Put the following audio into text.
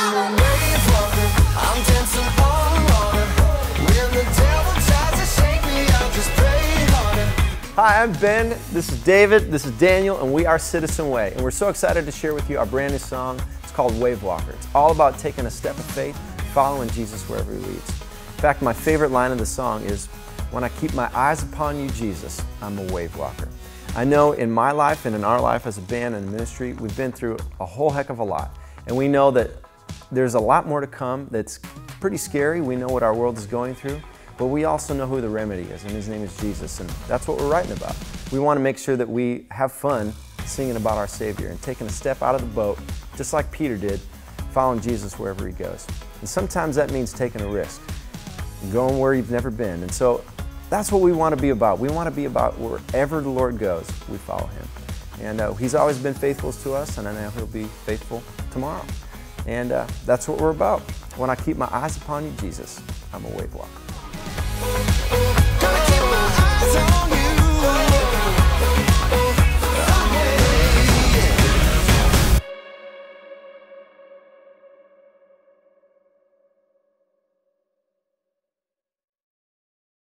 I'm a wave walker, I'm dancing on water. When the devil tries to shake me, I'll just pray harder. Hi, I'm Ben, this is David, this is Daniel, and we are Citizen Way. And we're so excited to share with you our brand new song. It's called Wave Walker. It's all about taking a step of faith, following Jesus wherever he leads. In fact, my favorite line of the song is, when I keep my eyes upon you, Jesus, I'm a wave walker. I know in my life and in our life as a band and ministry, we've been through a whole heck of a lot. And we know that there's a lot more to come that's pretty scary. We know what our world is going through, but we also know who the remedy is, and his name is Jesus, and that's what we're writing about. We want to make sure that we have fun singing about our Savior and taking a step out of the boat, just like Peter did, following Jesus wherever he goes. And sometimes that means taking a risk, going where you've never been. And so that's what we want to be about. We want to be about wherever the Lord goes, we follow him. And he's always been faithful to us, and I know he'll be faithful tomorrow. And that's what we're about. When I keep my eyes upon you, Jesus, I'm a wave walker. Gonna keep my eyes on